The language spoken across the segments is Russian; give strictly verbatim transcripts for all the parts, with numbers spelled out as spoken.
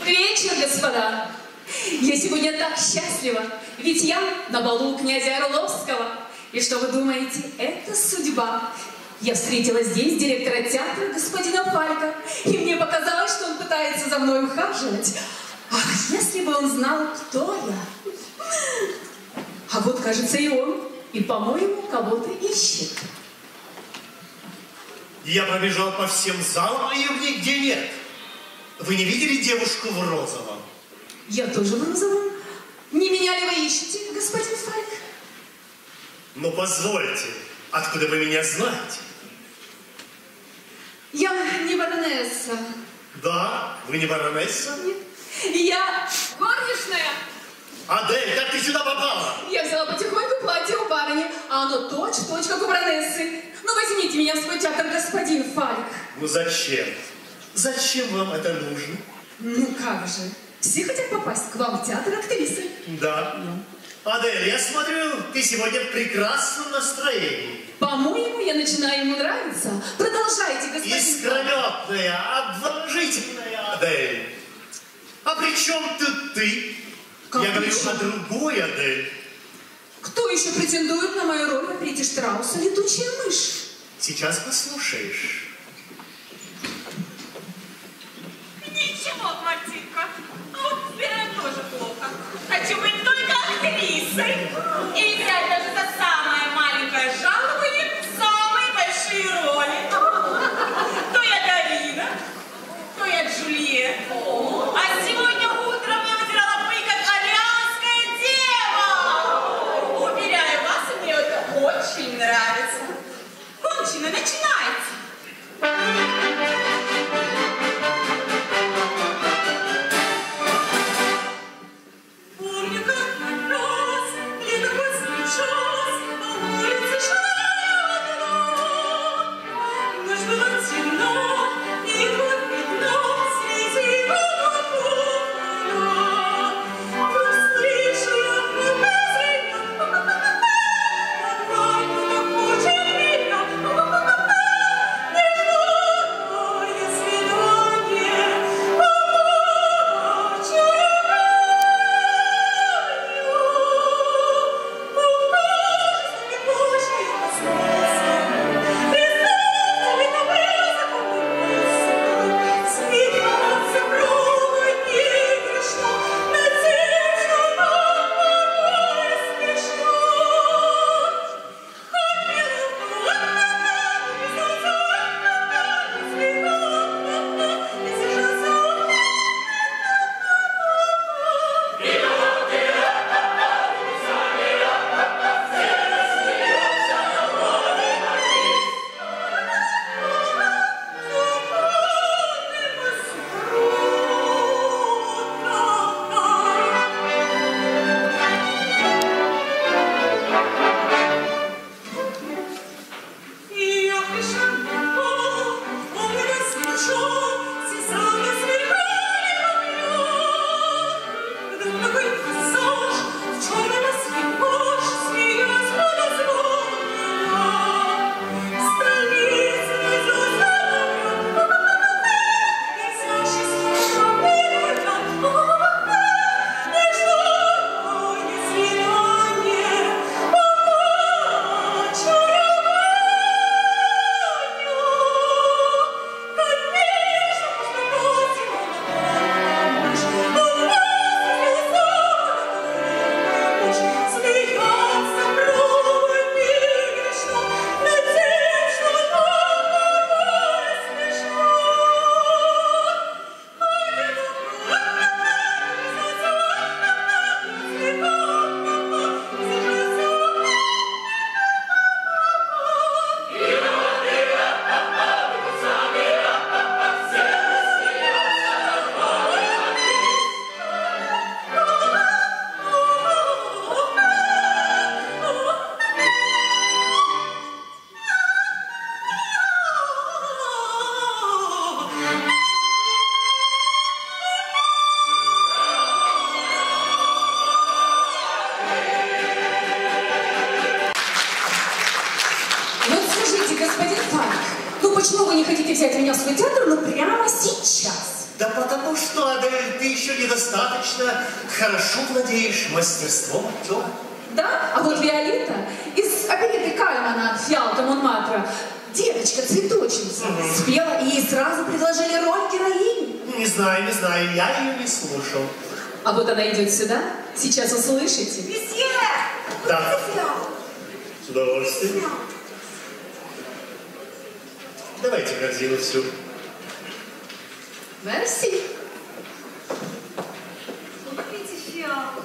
Вечер, господа. Я сегодня так счастлива, ведь я на балу у князя Орловского. И что вы думаете, это судьба. Я встретила здесь директора театра господина Фалька, и мне показалось, что он пытается за мной ухаживать. Ах, если бы он знал, кто я. А вот, кажется, и он. И, по-моему, кого-то ищет. Я пробежал по всем залам, а ее нигде нет. Вы не видели девушку в розовом? Я тоже в розовом. Не меня ли вы ищете, господин Фальк? Ну, позвольте, откуда вы меня знаете? Я не баронесса. Да? Вы не баронесса? Нет. Я горничная. Адель, как ты сюда попала? Я взяла потихоньку платье у барыни, а оно точь-в-точь, как у баронессы. Ну, возьмите меня в свой театр, господин Фальк. Ну, зачем? Зачем вам это нужно? Ну, как же. Все хотят попасть к вам в театр актрисы. Да. Да. Адель, я смотрю, ты сегодня в прекрасном настроении. По-моему, я начинаю ему нравиться. Продолжайте, господин Искрометная, обворожительная Адель. А при чем тут ты? Как я говорю причем? о другой Адель. Кто еще претендует на мою роль в оперете Штрауса «Летучая мышь»? Сейчас послушаешь. Ничего, Мартинка. А вот теперь тоже плохо. Хочу быть только актрисой. И взять даже за самое маленькое жалование самые большие роли. То я Дарина, то я Джульетта. А сегодня утром я вытирала пыль, как арианская дева. Уверяю вас, мне это очень нравится. Кончено, начинайте. Помню, как мороз, ледовой сейчас, по улице шла одна. Ночь была темна, и вот видно слезила пополна. Вдруг слышу я по-прежнему, давай, кто хочет меня, нежное свидание, помочь. Почему вы не хотите взять меня в свой театр, но прямо сейчас? Да потому что, Адель, ты еще недостаточно хорошо владеешь мастерством актера. Да? А вот Виолетта из опереты Кальмана «Фиалка Монмартра», девочка-цветочница, Мгм. спела, и ей сразу предложили роль героини. Не знаю, не знаю, я ее не слушал. А вот она идет сюда, сейчас услышите. Месье! Да. С удовольствием. Давайте корзину всю. Мерси. Купите фиалку.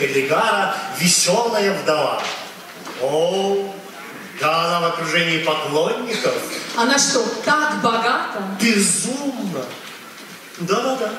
Эвригара веселая вдова. О, да, она в окружении поклонников. Она что, так богата? Безумно. Да-да-да.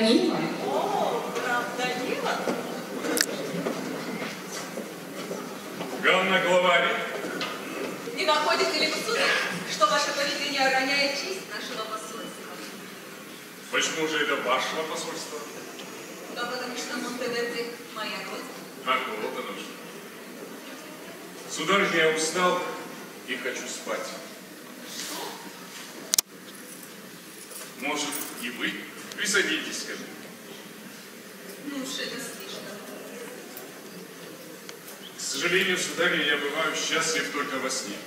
Данила. О, правда, Данила? Ганна Главарь. Не находите ли вы, сударь, что ваше поведение роняет честь нашего посольства? Почему же это вашего посольства? Да потому что Монтеверди моя родина. Ах, вот оно что. Сударыня, я устал и хочу спать. Что? Может, и вы присадитесь ко мне? Ну уж это слишком. К сожалению, сударыня, я бываю счастлив только во сне.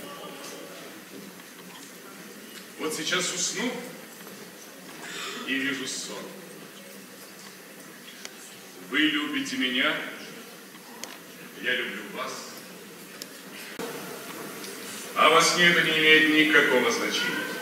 Вот сейчас усну и вижу сон. Вы любите меня, я люблю вас. А во сне это не имеет никакого значения.